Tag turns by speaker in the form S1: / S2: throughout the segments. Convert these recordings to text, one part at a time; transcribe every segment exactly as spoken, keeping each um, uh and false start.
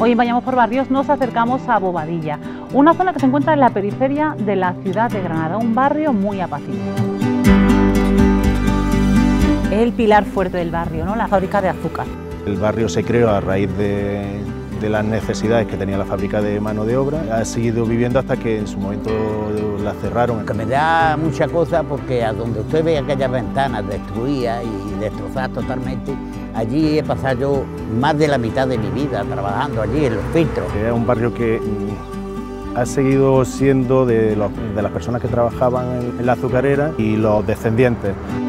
S1: Hoy en Vayamos por Barrios nos acercamos a Bobadilla, una zona que se encuentra en la periferia de la ciudad de Granada, un barrio muy apacible. Es el pilar fuerte del barrio, ¿no? La fábrica de azúcar.
S2: El barrio se creó a raíz de, de las necesidades que tenía la fábrica de mano de obra. Ha seguido viviendo hasta que en su momento la cerraron.
S3: Que me da mucha cosa porque a donde usted ve aquellas ventanas destruidas y destrozadas totalmente, allí he pasado yo más de la mitad de mi vida trabajando allí en los filtros.
S2: Es un barrio que mm, ha seguido siendo de, los, de las personas que trabajaban en, en la azucarera y los descendientes.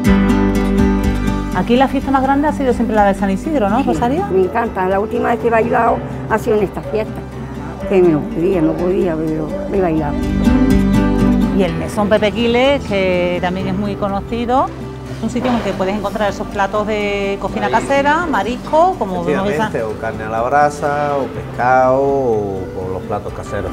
S1: Aquí la fiesta más grande ha sido siempre la de San Isidro, ¿no,
S4: Sí,
S1: Rosario?
S4: me encanta. La última vez que he bailado ha sido en esta fiesta. Que me lo pedía, no podía, pero he bailado.
S1: Y el mesón Pepe Quiles, que también es muy conocido. Es un sitio en el que puedes encontrar esos platos de cocina casera, marisco, como vemos esa...
S5: o carne a la brasa, o pescado, o, o los platos caseros.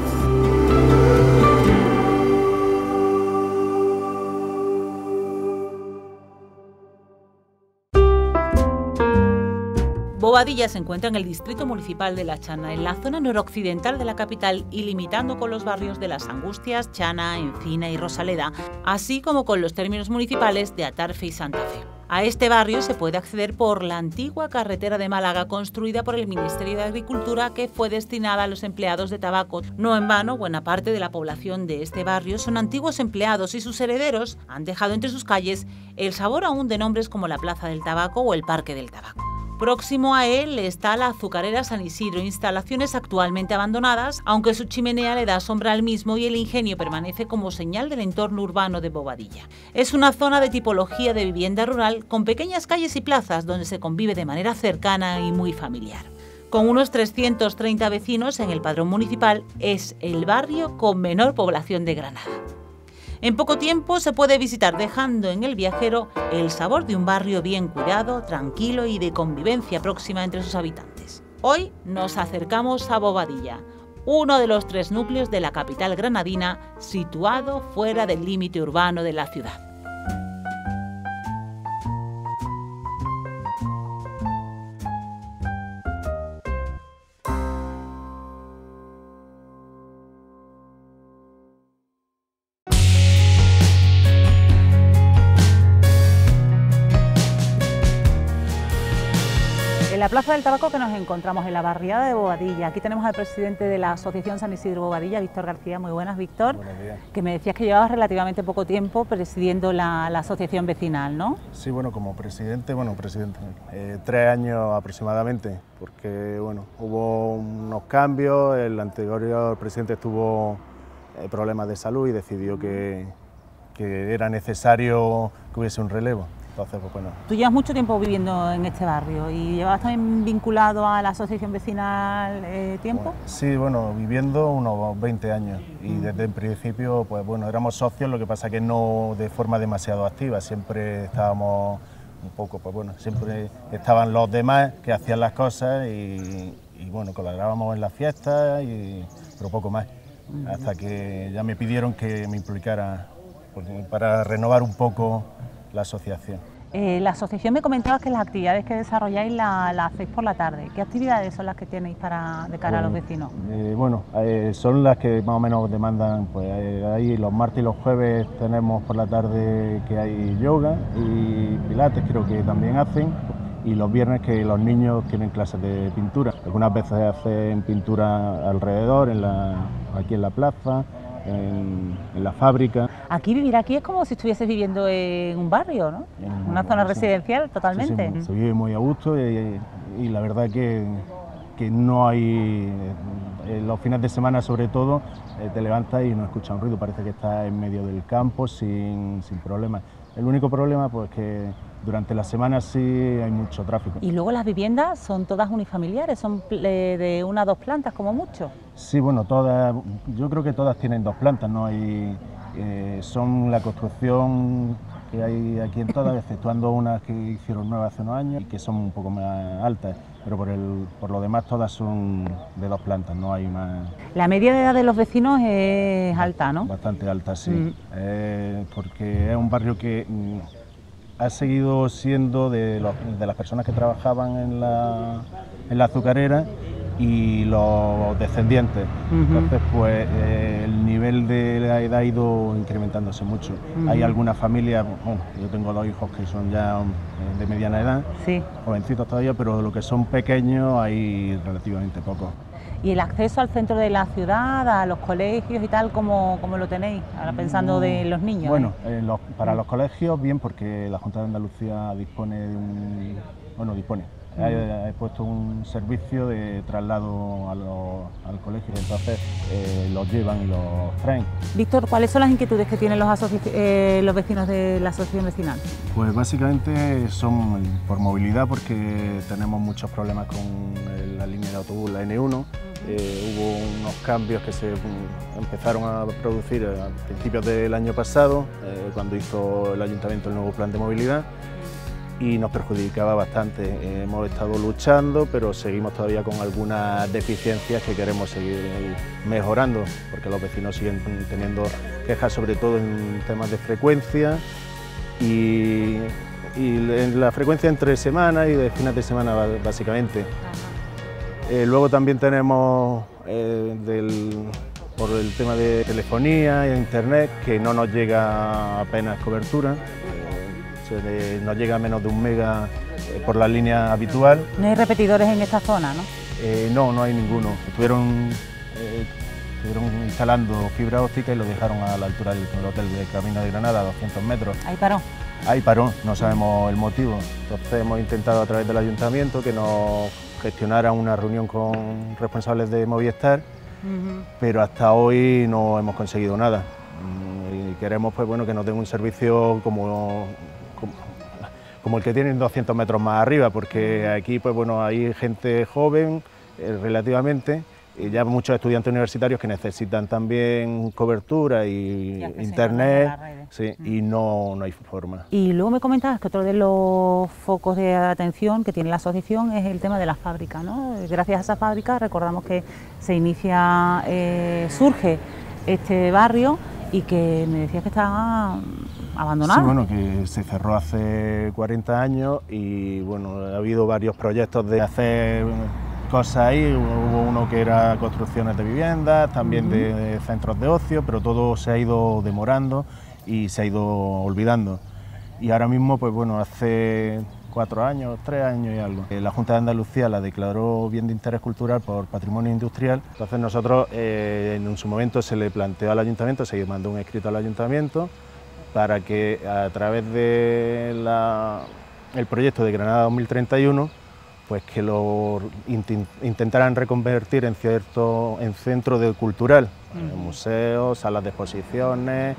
S1: Bobadilla se encuentra en el distrito municipal de La Chana, en la zona noroccidental de la capital y limitando con los barrios de Las Angustias, Chana, Encina y Rosaleda, así como con los términos municipales de Atarfe y Santa Fe. A este barrio se puede acceder por la antigua carretera de Málaga construida por el Ministerio de Agricultura, que fue destinada a los empleados de tabaco. No en vano, buena parte de la población de este barrio son antiguos empleados y sus herederos han dejado entre sus calles el sabor aún de nombres como la Plaza del Tabaco o el Parque del Tabaco. Próximo a él está la azucarera San Isidro, instalaciones actualmente abandonadas, aunque su chimenea le da sombra al mismo y el ingenio permanece como señal del entorno urbano de Bobadilla. Es una zona de tipología de vivienda rural con pequeñas calles y plazas donde se convive de manera cercana y muy familiar. Con unos trescientos treinta vecinos en el padrón municipal, es el barrio con menor población de Granada. En poco tiempo se puede visitar dejando en el viajero el sabor de un barrio bien cuidado, tranquilo y de convivencia próxima entre sus habitantes. Hoy nos acercamos a Bobadilla, uno de los tres núcleos de la capital granadina, situado fuera del límite urbano de la ciudad. En la Plaza del Tabaco que nos encontramos en la barriada de Bobadilla. Aquí tenemos al presidente de la Asociación San Isidro Bobadilla, Víctor García. Muy buenas, Víctor.
S2: Buenos días. Que
S1: me decías que llevabas relativamente poco tiempo presidiendo la, la asociación vecinal, ¿no?
S2: Sí, bueno, como presidente, bueno, presidente, eh, tres años aproximadamente, porque bueno, hubo unos cambios, el anterior presidente tuvo eh, problemas de salud y decidió que, que era necesario que hubiese un relevo. Entonces, pues bueno.
S1: Tú llevas mucho tiempo viviendo en este barrio y llevabas también vinculado a la asociación vecinal eh, tiempo.
S2: Bueno, sí, bueno, viviendo unos veinte años y desde el principio, pues bueno, éramos socios, lo que pasa que no de forma demasiado activa, siempre estábamos un poco, pues bueno, siempre estaban los demás que hacían las cosas y, y bueno, colaborábamos en las fiestas, y, pero poco más, hasta que ya me pidieron que me implicara para renovar un poco la asociación.
S1: Eh, la asociación me comentabas que las actividades que desarrolláis las la hacéis por la tarde. ¿Qué actividades son las que tenéis para, de cara bueno, a los vecinos?
S2: Eh, bueno, eh, son las que más o menos demandan, pues eh, ahí los martes y los jueves tenemos por la tarde que hay yoga y pilates, creo que también hacen, y los viernes que los niños tienen clases de pintura. Algunas veces hacen pintura alrededor, en la, aquí en la plaza, En, en la fábrica.
S1: Aquí vivir aquí es como si estuvieses viviendo en un barrio, ¿no? En una zona sí. residencial totalmente.
S2: Sí, sí, se vive muy a gusto y, y la verdad que, que no hay, eh, los fines de semana sobre todo, eh, te levantas y no escuchas un ruido, parece que estás en medio del campo sin, sin problemas. El único problema pues que durante la semana sí hay mucho tráfico.
S1: Y luego las viviendas son todas unifamiliares, son de una o dos plantas como mucho.
S2: Sí, bueno, todas, yo creo que todas tienen dos plantas, ¿no? Y, eh, son la construcción que hay aquí en todas, exceptuando unas que hicieron nuevas hace unos años y que son un poco más altas, pero por, el, por lo demás todas son de dos plantas, no hay una...
S1: La media de edad de los vecinos es alta, ¿no?
S2: Bastante alta, sí, mm. eh, porque es un barrio que mm, ha seguido siendo de, los, de las personas que trabajaban en la, en la azucarera y los descendientes. Uh-huh. Entonces, pues eh, el nivel de la edad ha ido incrementándose mucho. Uh-huh. Hay algunas familias, bueno, yo tengo dos hijos que son ya de mediana edad, sí, jovencitos todavía, pero lo que son pequeños hay relativamente pocos.
S1: ¿Y el acceso al centro de la ciudad, a los colegios y tal, cómo, cómo lo tenéis? Ahora pensando de los niños.
S2: Bueno, eh, los, para los colegios bien, porque la Junta de Andalucía dispone de un... bueno, dispone. He, he puesto un servicio de traslado a lo, al colegio, entonces eh, los llevan y los traen.
S1: Víctor, ¿cuáles son las inquietudes que tienen los, eh, los vecinos de la asociación vecinal?
S2: Pues básicamente son por movilidad, porque tenemos muchos problemas con la línea de autobús, la ene uno. Eh, hubo unos cambios que se um, empezaron a producir a principios del año pasado, eh, cuando hizo el ayuntamiento el nuevo plan de movilidad, y nos perjudicaba bastante. Eh, hemos estado luchando, pero seguimos todavía con algunas deficiencias que queremos seguir mejorando, porque los vecinos siguen teniendo quejas, sobre todo en temas de frecuencia y, y en la frecuencia entre semana y de fines de semana, básicamente. Eh, luego también tenemos eh, del, por el tema de telefonía e internet, que no nos llega apenas cobertura. Se le, nos llega a menos de un mega eh, por la línea habitual.
S1: ¿No hay repetidores en esta zona, no?
S2: Eh, no, no hay ninguno. Estuvieron, eh, estuvieron instalando fibra óptica y lo dejaron a la altura del hotel de Camino de Granada, a doscientos metros.
S1: Ahí paró.
S2: Ahí paró, no sabemos el motivo. Entonces hemos intentado a través del ayuntamiento que nos gestionara una reunión con responsables de Movistar, uh-huh, pero hasta hoy no hemos conseguido nada. Y queremos, pues bueno, que nos den un servicio como... como el que tienen doscientos metros más arriba, porque aquí, pues bueno, hay gente joven eh, relativamente, y ya muchos estudiantes universitarios que necesitan también cobertura y, y internet, sí, mm. y no, no hay forma.
S1: Y luego me comentabas que otro de los focos de atención que tiene la asociación es el tema de la fábrica, ¿no? Gracias a esa fábrica recordamos que se inicia, eh, surge este barrio, y que me decías que estaba abandonado.
S2: Sí, bueno, que se cerró hace cuarenta años y bueno, ha habido varios proyectos de hacer cosas ahí. Hubo uno que era construcciones de viviendas, también uh-huh, de centros de ocio, pero todo se ha ido demorando y se ha ido olvidando. Y ahora mismo, pues bueno, hace cuatro años, tres años y algo, la Junta de Andalucía la declaró bien de interés cultural por patrimonio industrial. Entonces nosotros, eh, en su momento se le planteó al ayuntamiento, se mandó un escrito al ayuntamiento para que a través del de proyecto de Granada dos mil treinta y uno, pues que lo int intentaran reconvertir en cierto en centro de cultural, uh-huh, museos, salas de exposiciones,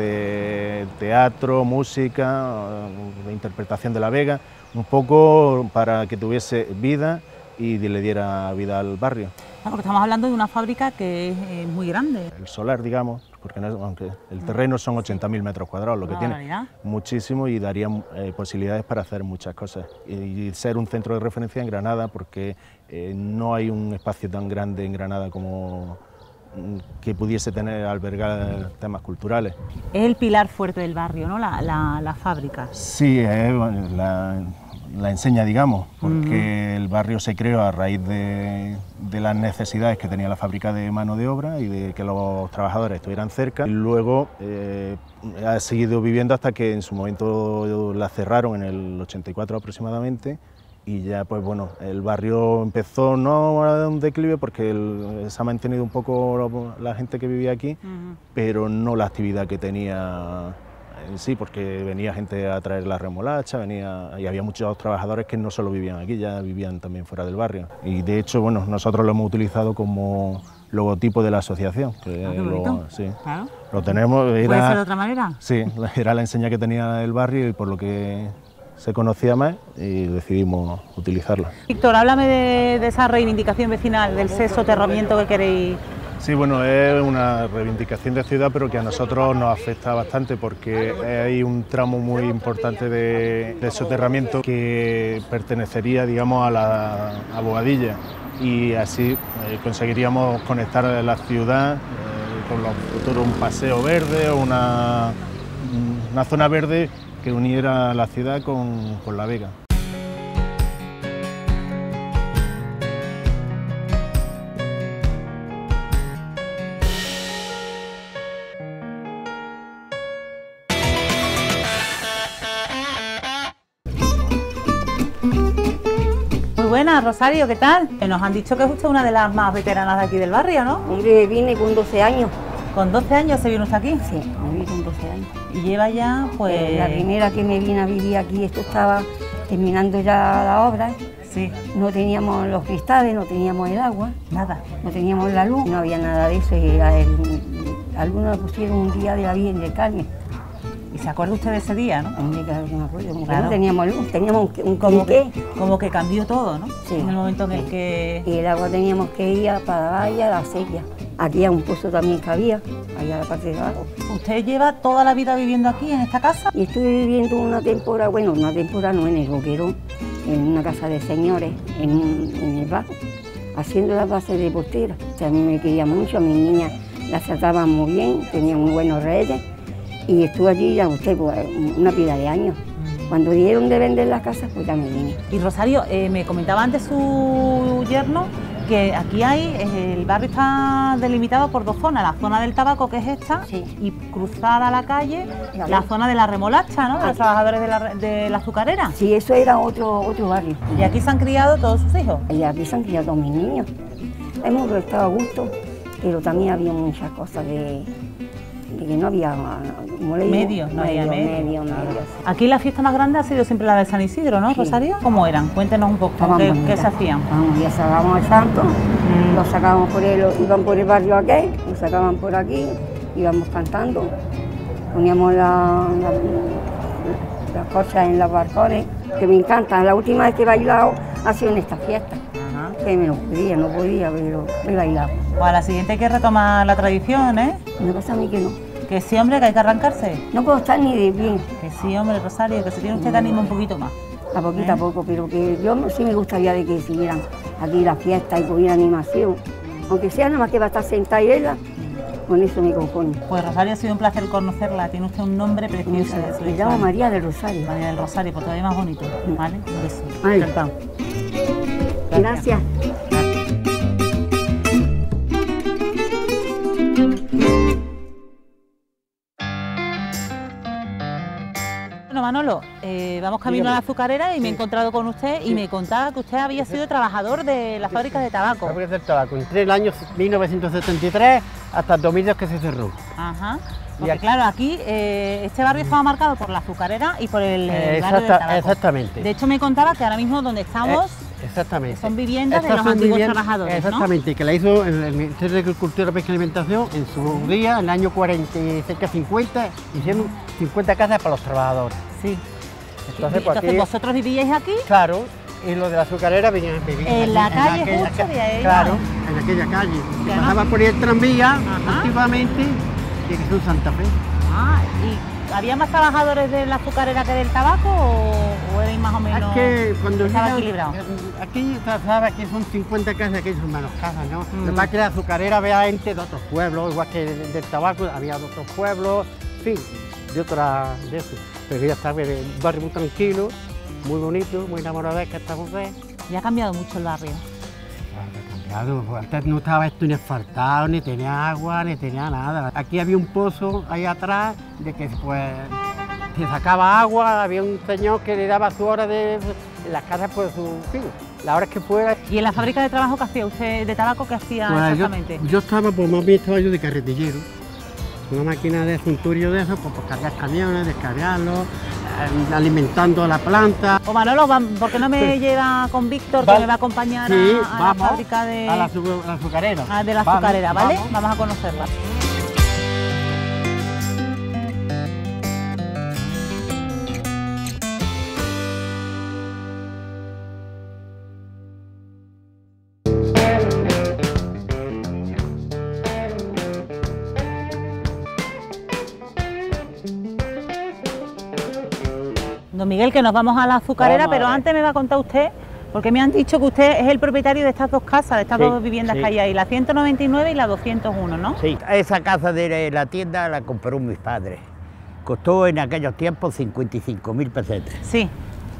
S2: de teatro, música, de interpretación de la Vega, un poco para que tuviese vida y le diera vida al barrio.
S1: Ah, porque estamos hablando de una fábrica que es eh, muy grande.
S2: El solar, digamos, porque no es, aunque el terreno son ochenta mil metros cuadrados, lo que tiene muchísimo y daría eh, posibilidades para hacer muchas cosas. Y, y ser un centro de referencia en Granada, porque eh, no hay un espacio tan grande en Granada como que pudiese tener, albergar temas culturales.
S1: Es el pilar fuerte del barrio, ¿no? La, la, la fábrica.
S2: Sí, es la, la enseña, digamos, porque uh-huh, el barrio se creó a raíz de, de las necesidades que tenía la fábrica de mano de obra y de que los trabajadores estuvieran cerca. Y luego eh, ha seguido viviendo hasta que en su momento la cerraron en el ochenta y cuatro aproximadamente. Y ya, pues bueno, el barrio empezó no a un declive porque el, se ha mantenido un poco la gente que vivía aquí, uh-huh, pero no la actividad que tenía en sí, porque venía gente a traer la remolacha, venía, y había muchos trabajadores que no solo vivían aquí, ya vivían también fuera del barrio. Y de hecho, bueno, nosotros lo hemos utilizado como logotipo de la asociación. Que
S1: ah,
S2: lo, sí,
S1: claro.
S2: Lo tenemos. Era,
S1: ¿puede ser de otra manera?
S2: Sí, era la enseña que tenía el barrio y por lo que se conocía más y decidimos utilizarla.
S1: Víctor, háblame de, de esa reivindicación vecinal, del soterramiento que queréis.
S2: Sí, bueno, es una reivindicación de ciudad, pero que a nosotros nos afecta bastante porque hay un tramo muy importante de, de soterramiento que pertenecería, digamos, a la a Bogadilla y así eh, conseguiríamos conectar la ciudad eh, con los futuros un paseo verde o una, una zona verde que uniera la ciudad con, con la Vega.
S1: buenas, Rosario, ¿qué tal? Nos han dicho que es usted una de las más veteranas de aquí del barrio, ¿no?
S4: Hombre, vine con doce años.
S1: ¿Con doce años se vino usted aquí?
S4: Sí, me vine con doce años.
S1: Y lleva ya, pues...
S4: Eh, la primera que me vine a vivir aquí, esto estaba terminando ya la obra.
S1: Sí.
S4: No teníamos los cristales, no teníamos el agua.
S1: Nada.
S4: No teníamos la luz, no había nada de eso. Y era el, algunos lo pusieron un día de la Virgen del Carmen.
S1: ¿Y se acuerda usted de ese día, no?
S4: Hombre, claro que me acuerdo, como
S1: Claro.
S4: que no teníamos luz, teníamos un, un
S1: Como
S4: quinqué.
S1: que, como que cambió todo, ¿no?
S4: Sí.
S1: En el momento en el
S4: Sí.
S1: que...
S4: Y el agua teníamos que ir a Padavalla, a la sequía. Aquí a un pozo también que había, allá a la parte de abajo.
S1: ¿Usted lleva toda la vida viviendo aquí, en esta casa?
S4: Y estuve viviendo una temporada, bueno, una temporada no, en el Boquerón, en una casa de señores, en, en el bajo, haciendo las bases de postera. O sea, a mí me quería mucho, a mis niñas las trataban muy bien, tenían muy buenos reyes. Y estuve allí, ya usted, pues, una pila de años. Cuando dieron de vender las casas, pues ya me vine.
S1: Y Rosario, eh, me comentaba antes su yerno que aquí hay, eh, el barrio está delimitado por dos zonas, la zona del tabaco, que es esta,
S4: Sí.
S1: y cruzada la calle,
S4: Ya
S1: la
S4: ves.
S1: zona de la remolacha, ¿no? De los
S4: Aquí.
S1: trabajadores de la, re- de la azucarera.
S4: Sí, eso era otro, otro barrio.
S1: Y aquí se han criado todos sus hijos.
S4: Y aquí se han criado todos mis niños. Hemos estado a gusto, pero también había muchas cosas de, de que no había, como le digo,
S1: Medios, no había
S4: medio,
S1: medios,
S4: medio,
S1: claro.
S4: medio.
S1: Aquí la fiesta más grande ha sido siempre la de San Isidro, ¿no,
S4: Sí.
S1: Rosario? ¿Cómo eran? Cuéntenos un poco,
S4: Estaban
S1: ¿qué,
S4: bonitas.
S1: qué se hacían?
S4: Vamos, ya sacábamos al santo,
S1: Mm.
S4: lo sacábamos por el, iban por el barrio aquel, lo sacaban por aquí, íbamos cantando, poníamos la, la- las cosas en los balcones, que me encantan. La última vez que he bailado ha sido en esta fiesta,
S1: Ajá.
S4: que me lo podía, no podía, pero he bailado.
S1: Pues a la siguiente hay que retomar la tradición, ¿eh?
S4: Me pasa a mí que no.
S1: Que sí, hombre, que hay que arrancarse.
S4: No puedo estar ni de bien,
S1: Que sí, hombre, Rosario, que se tiene usted que animar un poquito más.
S4: a poquito a poco, pero que yo sí me gustaría de que siguieran aquí la fiesta y hubiera animación. Aunque sea nada más que va a estar sentada y ella, con eso me conformo.
S1: Pues Rosario, ha sido un placer conocerla. Tiene usted un nombre precioso. de su
S4: Me llamo
S1: hijo.
S4: María del Rosario.
S1: María del Rosario, pues todavía más bonito, ¿vale? Un beso.
S4: Ay.
S1: Encantado.
S4: Gracias.
S1: Bueno, Manolo, eh, vamos camino a la azucarera y me he encontrado con usted y me contaba que usted había sido trabajador de la fábrica de tabaco.
S6: Fábrica del tabaco, entre el año mil novecientos setenta y tres hasta el dos mil dos que se cerró.
S1: Ajá.
S6: Y
S1: Porque
S6: aquí-
S1: claro, aquí eh, este barrio estaba marcado por la azucarera y por el,
S6: Eh,
S1: el barrio del
S6: exacta-
S1: tabaco.
S6: exactamente.
S1: De hecho, me contaba que ahora mismo donde estamos
S6: Eh, exactamente.
S1: son viviendas de
S6: Estas
S1: los
S6: son
S1: antiguos
S6: viviendas-
S1: trabajadores, ¿no?
S6: Exactamente, que la hizo el, el Ministerio de Agricultura, Pesca y Alimentación en su día, en el año cuarenta, cerca de cincuenta, hicieron cincuenta casas para los trabajadores.
S1: Sí.
S6: Entonces, pues,
S1: Entonces,
S6: aquí-
S1: vosotros vivíais aquí.
S6: Claro, y los de la azucarera vivían, vivían
S1: En
S6: aquí,
S1: la calle
S6: aquella
S1: justo
S6: ca-
S1: había ella.
S6: Claro, en aquella calle. Que
S1: además-
S6: pasaba por ahí el tranvía,
S1: Ajá.
S6: antiguamente, y que son Santa Fe.
S1: Ah, ¿y había más trabajadores de la azucarera que del tabaco o, o erais más o menos?
S6: Es que cuando
S1: estaba
S6: llegan-
S1: equilibrado.
S6: eh, Aquí, sabes, aquí son cincuenta casas, aquí son menos casas, ¿no?
S1: Mm.
S6: Lo que pasa es que la azucarera había gente de otros pueblos, igual que del, del tabaco, había de otros pueblos, en fin, de otra, de eso. Pero ya está, un barrio muy tranquilo, muy bonito, muy enamoradesca esta mujer.
S1: Y ha cambiado mucho el barrio.
S6: Ha cambiado, pues antes no estaba esto ni asfaltado, ni tenía agua, ni tenía nada. Aquí había un pozo ahí atrás, de que pues se sacaba agua, había un señor que le daba su hora de, en las casas, pues su, en fin, la hora que fuera.
S1: ¿Y en la fábrica de trabajo que hacía usted, de tabaco, qué hacía
S6: Pues yo,
S1: exactamente?
S6: yo estaba, pues más bien estaba yo de carretillero. Una máquina de junturio de eso, pues, pues cargar camiones, descargarlos, eh, alimentando la planta.
S1: O Manolo, vam- ¿por qué no me lleva con Víctor, que
S6: Vale.
S1: me va a acompañar
S6: Sí,
S1: a, a
S6: vamos
S1: la fábrica de,
S6: a la, azu- a la azucarera.
S1: a- de la
S6: Vamos,
S1: azucarera, ¿vale?
S6: vamos.
S1: Vamos a conocerla. Don Miguel, que nos vamos a la azucarera,
S6: Vamos a
S1: pero
S6: ver.
S1: antes me va a contar usted, porque me han dicho que usted es el propietario de estas dos casas, de estas
S3: Sí,
S1: dos viviendas
S3: sí.
S1: que hay ahí, la ciento noventa y nueve y la doscientos uno, ¿no?
S3: Sí, esa casa de la tienda la compró mis padres. Costó en aquellos tiempos cincuenta y cinco mil pesetas.
S1: Sí.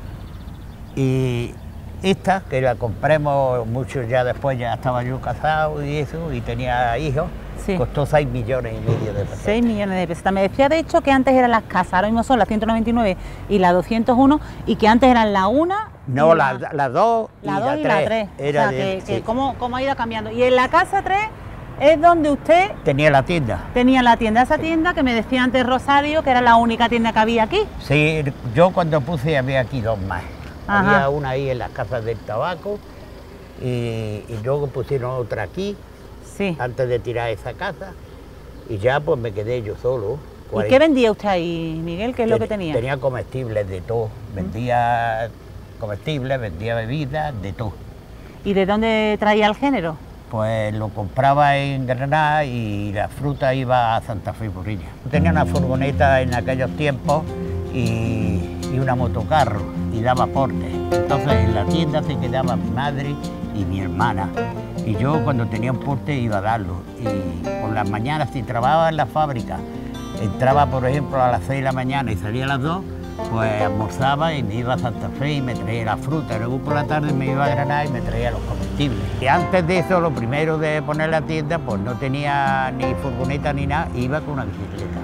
S3: Y esta, que la compramos mucho ya después, ya estaba yo casado y eso, y tenía hijos,
S1: Sí.
S3: costó seis millones y medio de pesetas.
S1: seis millones de pesetas. Me decía de hecho que antes eran las casas, ahora mismo son la ciento noventa y nueve y la doscientos uno, y que antes eran la una
S3: No, las la dos y
S1: la
S3: la
S1: dos y la tres.
S3: Era
S1: o sea,
S3: de,
S1: que, que
S3: sí.
S1: cómo, cómo ha ido cambiando. Y en la casa tres es donde usted
S3: Tenía la tienda.
S1: tenía la tienda, esa tienda que me decía antes Rosario, que era la única tienda que había aquí.
S3: Sí, yo cuando puse había aquí dos más.
S1: Ajá.
S3: Había una ahí en las casas del tabaco y, y luego pusieron otra aquí
S1: Sí.
S3: antes de tirar esa casa y ya pues me quedé yo solo.
S1: ¿Y qué vendía usted ahí, Miguel? ¿Qué es lo que tenía?
S3: Tenía comestibles de todo. Vendía comestibles, vendía bebidas, de todo.
S1: ¿Y de dónde traía el género?
S3: Pues lo compraba en Granada y la fruta iba a Santa Fe por ella. Tenía una furgoneta en aquellos tiempos y, y una motocarro y daba portes. Entonces en la tienda se quedaba mi madre y mi hermana. Y yo cuando tenía un porte iba a darlo. Y por las mañanas, si trabajaba en la fábrica, entraba por ejemplo a las seis de la mañana y salía a las dos, pues almorzaba y me iba a Santa Fe y me traía la fruta. Luego por la tarde me iba a Granada y me traía los comestibles. Y antes de eso, lo primero de poner la tienda, pues no tenía ni furgoneta ni nada, iba con una bicicleta.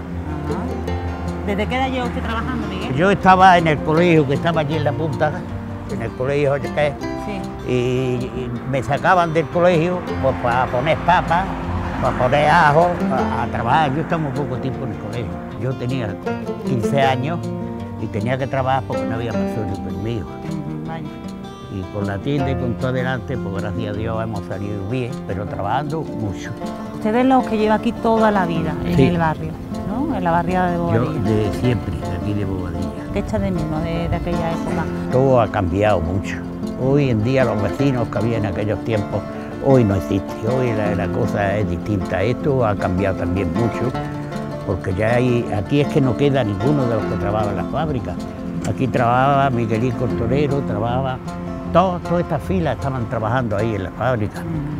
S1: ¿Desde qué edad lleva usted trabajando, Miguel?
S3: Yo estaba en el colegio, que estaba allí en la punta, en el colegio Joyaqué,
S1: Sí.
S3: y, y me sacaban del colegio pues, para poner papas, para poner ajo, a, a trabajar. Yo estaba muy poco tiempo en el colegio. Yo tenía quince años y tenía que trabajar porque no había más sueldo permiso.
S1: Ujú, vaya.
S3: Y con la tienda y con todo adelante, pues gracias a Dios hemos salido bien, pero trabajando mucho.
S1: Usted es los que lleva aquí toda la vida, en
S3: Sí.
S1: el barrio, ¿no? En la barriada de
S3: Yo
S1: Bobadilla.
S3: de siempre, de aquí de Bobadilla.
S1: ¿Qué echa de menos de, de aquella época?
S3: Todo ha cambiado mucho. Hoy en día los vecinos que había en aquellos tiempos, hoy no existe. Hoy la, la cosa es distinta. Esto ha cambiado también mucho, porque ya hay, aquí es que no queda ninguno de los que trabaja en las fábricas. Aquí trabajaba Miguelín Cortorero, trabajaba, todo, todas estas filas estaban trabajando ahí en la fábrica.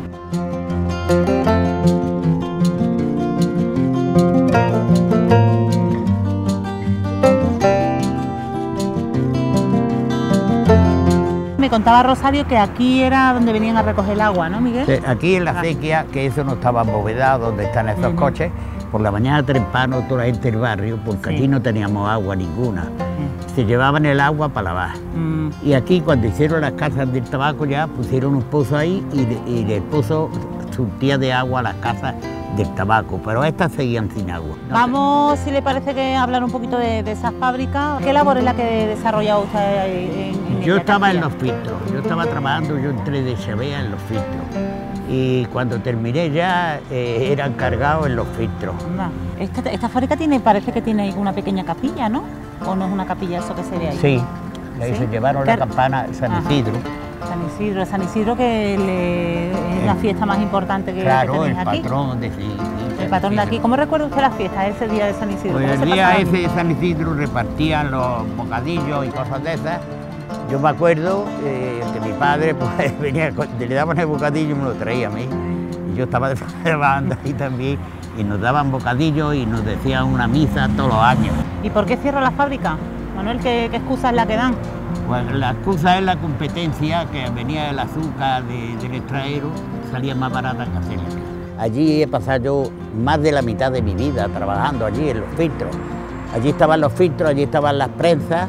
S1: Me contaba Rosario que aquí era donde venían a recoger el agua, ¿no, Miguel?
S3: Sí, aquí en la acequia, que eso no estaba embovedado, donde están esos
S1: Ujú.
S3: coches, por la mañana temprano toda la gente del barrio, porque
S1: Sí.
S3: aquí no teníamos agua ninguna, se llevaban el agua para lavar.
S1: Mm.
S3: Y aquí cuando hicieron las casas del tabaco ya pusieron un pozo ahí y, de- y el pozo surtía de agua a las casas del tabaco, pero estas seguían sin agua. No sé.
S1: Vamos, si le parece, que hablar un poquito de, de esas fábricas. ¿Qué labor es la que desarrollaba usted ahí en, en
S3: Yo
S1: ella,
S3: estaba en
S1: Castilla?
S3: los filtros, yo estaba trabajando, yo entré de Chavea en los filtros. Y cuando terminé ya eh, era encargado en los filtros.
S1: Anda. Esta, esta fábrica tiene, parece que tiene ahí una pequeña capilla, ¿no? ¿O no es una capilla eso que se ve ahí?
S3: Sí, ahí
S1: ¿Sí?
S3: se llevaron
S1: ¿Qué-
S3: la campana San
S1: Ajá.
S3: Isidro.
S1: San Isidro, San Isidro que le- es la
S3: El-
S1: fiesta más importante que, que
S3: Claro, el
S1: tenéis aquí.
S3: patrón de sí, sí,
S1: El
S3: San
S1: patrón de aquí.
S3: Isidro.
S1: ¿Cómo recuerda usted la fiesta, ese día de San Isidro?
S3: Pues
S1: ¿Cómo
S3: el
S1: se
S3: día
S1: pasaba?
S3: ese de San Isidro repartían los bocadillos y cosas de esas. Yo me acuerdo eh, que mi padre pues, venía, con- le daban el bocadillo y me lo traía a mí. Y yo estaba trabajando ahí también y nos daban bocadillos y nos decían una misa todos los años.
S1: ¿Y por qué cierra la fábrica? Manuel, ¿qué, qué excusa es la que dan?
S3: Pues la excusa es la competencia, que venía el azúcar de- del extranjero, salía más barata que hacerla. Allí he pasado yo más de la mitad de mi vida trabajando allí en los filtros. Allí estaban los filtros, allí estaban las prensas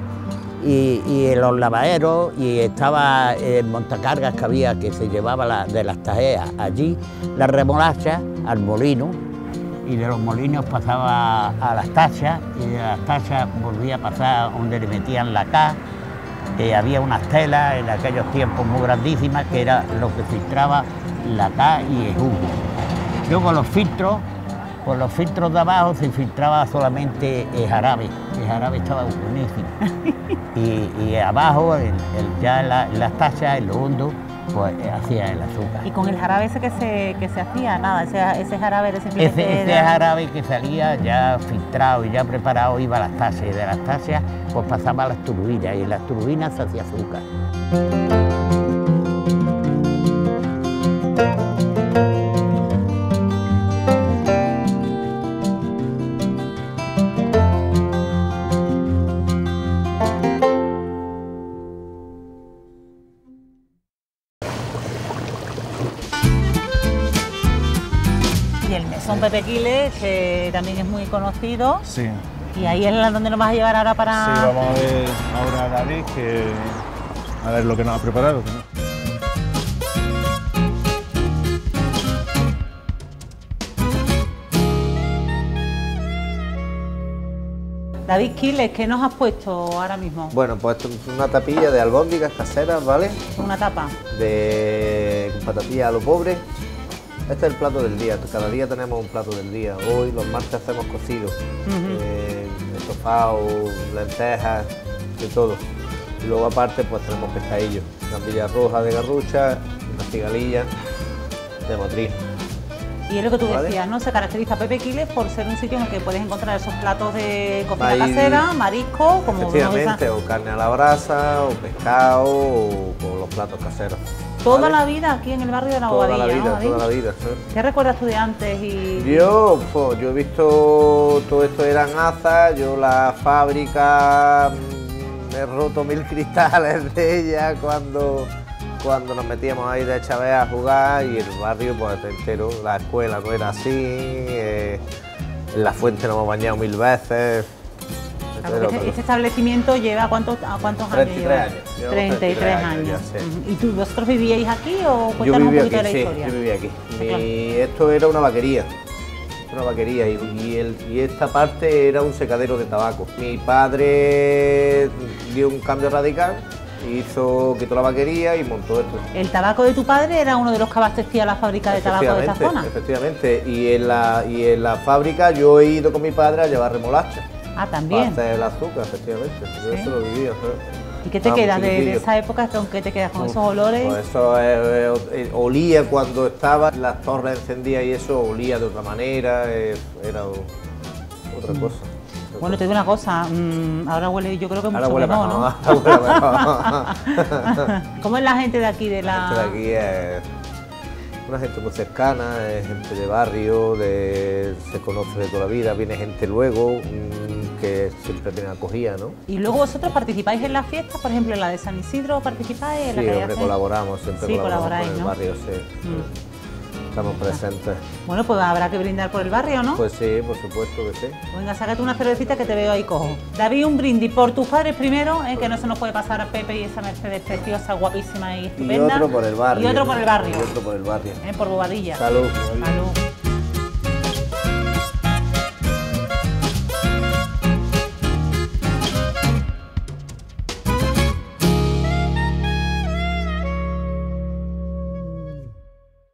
S3: y, y en los lavaderos, y estaba el montacargas que había, que se llevaba la- de las tajeas allí, las remolachas al molino, y de los molinos pasaba a las tachas, y de las tachas volvía a pasar donde le metían la ca. Eh, había unas telas en aquellos tiempos muy grandísimas, que era lo que filtraba la ca y el jugo. Luego los filtros, por los filtros de abajo se filtraba solamente el jarabe. El jarabe estaba buenísimo. Y, y abajo, el, el- ya en la- en las tachas, en lo hondo, pues eh, hacía el azúcar.
S1: Y con el jarabe ese que se, que se hacía, nada, ese, ese jarabe era simplemente...
S3: Ese, ese
S1: era-
S3: jarabe que salía ya filtrado y ya preparado iba a las tachas, y de las tachas pues pasaba a las turbinas, y en las turbinas se hacía azúcar.
S1: Y el mesón Pepe Quiles, que también es muy conocido.
S2: Sí,
S1: Y ahí es la donde nos vas a llevar ahora para...
S2: sí, vamos a ver ahora a David, que a ver lo que nos ha preparado. ¿No?
S1: David Quiles, ¿qué nos has puesto ahora mismo?
S5: Bueno, pues esto es una tapilla de albóndigas caseras, ¿vale?
S1: Una tapa.
S5: De con patatilla a lo pobre. Este es el plato del día, cada día tenemos un plato del día. Hoy, los martes, hacemos cocidos, uh-huh. eh, estofado, lentejas, de todo. Y luego aparte pues tenemos pescadillos, gambilla roja de garrucha, una cigalilla de motriz.
S1: Y es lo que tú
S5: ¿Vale?
S1: decías, ¿no? Se caracteriza Pepe Quiles por ser un sitio en el que puedes encontrar esos platos de cocina
S5: Ahí,
S1: casera, marisco, como
S5: efectivamente, o carne a la brasa, o pescado, o, o los platos caseros.
S1: Toda
S5: ¿vale?
S1: la vida aquí en el barrio de la
S5: Toda
S1: Bobadilla,
S5: la vida,
S1: ¿no, David?
S5: toda la vida, sí.
S1: ¿Qué recuerdas tú de antes? Y...
S5: Yo, pues, yo he visto, todo esto eran azas, yo la fábrica, mmm, he roto mil cristales de ella cuando... cuando nos metíamos ahí de Chávez a jugar, y el barrio pues entero, la escuela no era así, eh, en la fuente nos hemos bañado mil veces.
S1: Claro, este, este establecimiento lleva ¿cuántos, a cuántos años lleva?
S5: años.
S1: treinta y tres años.
S5: Ya, sí.
S1: ¿Y tú, vosotros vivíais aquí o
S5: Yo
S1: cuéntanos un
S5: vivía
S1: poquito
S5: aquí,
S1: de la
S5: sí,
S1: historia?
S5: yo vivía aquí. Mi,
S1: Claro.
S5: Esto era una vaquería, una vaquería y, y, el, y esta parte era un secadero de tabaco. Mi padre dio un cambio radical, hizo, quitó la vaquería y montó esto.
S1: ¿El tabaco de tu padre era uno de los que abastecía la fábrica de tabaco de esta zona?
S5: Efectivamente, y en, la, y en la fábrica yo he ido con mi padre a llevar remolacha.
S1: Ah, también.
S5: Para hacer el azúcar, efectivamente. Yo
S1: ¿Sí?
S5: eso lo vivía. ¿sabes?
S1: ¿Y qué te
S5: Vamos,
S1: queda de, de
S5: chiquitillo.
S1: esa época? ¿Con qué te quedas? ¿Con
S5: Uf,
S1: esos olores?
S5: Pues eso eh, eh, olía cuando estaba las torres encendidas y eso olía de otra manera, eh, era o- otra
S1: Mm.
S5: cosa.
S1: Bueno, te digo una cosa, mmm, ahora huele yo creo que mucho
S5: Ahora huele
S1: mejor,
S5: mejor,
S1: ¿no?
S5: ahora huele mejor.
S1: ¿Cómo es la gente de aquí, de la...?
S5: Esto de aquí es una gente muy cercana, es gente de barrio, de, se conoce de toda la vida, viene gente luego, mmm, que siempre tiene acogida, ¿no?
S1: Y luego vosotros participáis en las fiestas, por ejemplo, en la de San Isidro, ¿participáis? En la
S5: Sí,
S1: que
S5: hombre,
S1: hacen?
S5: colaboramos, siempre
S1: Sí,
S5: colaboramos
S1: colaboráis,
S5: con el
S1: ¿no?
S5: barrio, sí.
S1: Mm.
S5: Estamos presentes.
S1: Bueno, pues habrá que brindar por el barrio, ¿no?
S5: Pues sí, por supuesto que sí.
S1: Venga, sácate una cervecita que te veo ahí cojo. David, un brindis por tus padres primero, eh, que no se nos puede pasar a Pepe y esa Mercedes preciosa, guapísima y
S5: Y
S1: estupenda.
S5: otro por el barrio.
S1: Y otro por el barrio,
S5: Y otro por el barrio.
S1: eh, por Bobadilla.
S5: Salud.
S1: Salud.